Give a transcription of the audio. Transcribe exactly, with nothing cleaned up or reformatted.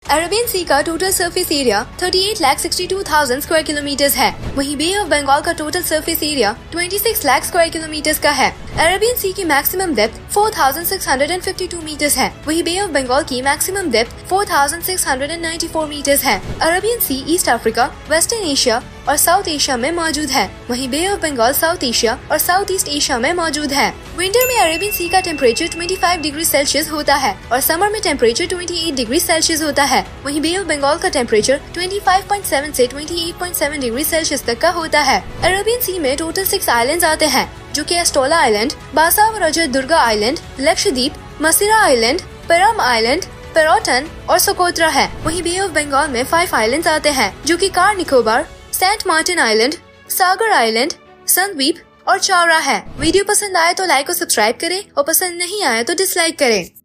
Arabian सी का total surface area अड़तीस लाख बासठ हज़ार स्क्वायर किलोमीटर है। वहीं बे ऑफ बंगाल का टोटल सरफेस एरिया छब्बीस लाख स्क्वायर किलोमीटर का है। अरेबियन सी की मैक्सिमम डेप्थ चार हज़ार छह सौ बावन मीटर है। वहीं बे ऑफ बंगाल की मैक्सिमम डेप्थ चार हज़ार छह सौ चौरानवे मीटर है। Arabian Sea East Africa, Western Asia और साउथ एशिया में मौजूद है। वहीं Bay of Bengal South Asia और साउथ ईस्ट एशिया में मौजूद है। विंटर में अरेबियन सी का टेम्परेचर पच्चीस डिग्री सेल्सियस होता है और समर में टेम्परेचर अट्ठाईस डिग्री सेल्सियस होता है। वहीं बे ऑफ बंगाल का टेम्परेचर पच्चीस पॉइंट सात से अट्ठाईस पॉइंट सात डिग्री सेल्सियस तक का होता है। अरेबियन सी में टोटल सिक्स आइलैंड्स आते हैं, जो कि एस्टोला आइलैंड, बासा व Rajat Durga island, Lakshadweep, Masirah island, Perim island, Pirotan और सोकोत्रा है। वहीं बे ऑफ बंगाल में फाइव आइलैंड्स आते हैं, जो कि Car Nicobar, Saint Martin island, Sagar island, Sandwip और चावरा है। वीडियो पसंद आए तो लाइक और सब्सक्राइब करें और पसंद नहीं आए तो डिसलाइक करें।